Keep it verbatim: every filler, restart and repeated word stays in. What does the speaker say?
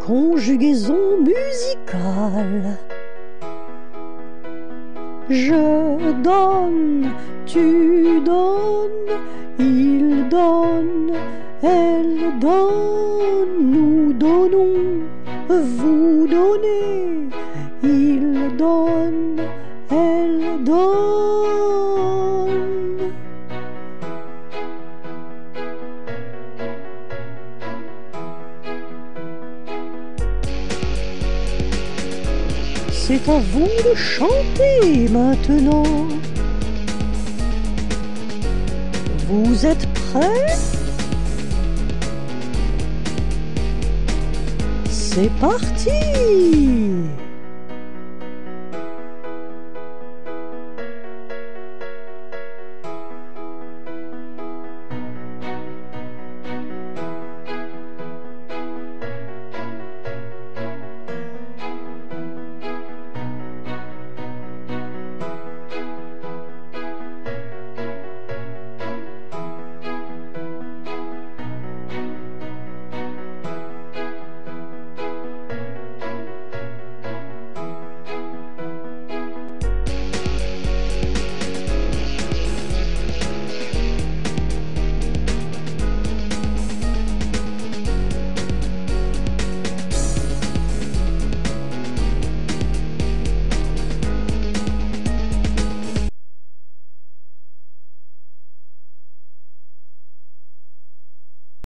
conjugaison musicale. Je donne, tu donnes, il donne, elle donne, nous donnons, vous donnez, il donne, elle donne. C'est à vous de chanter maintenant. Vous êtes prêts? C'est parti!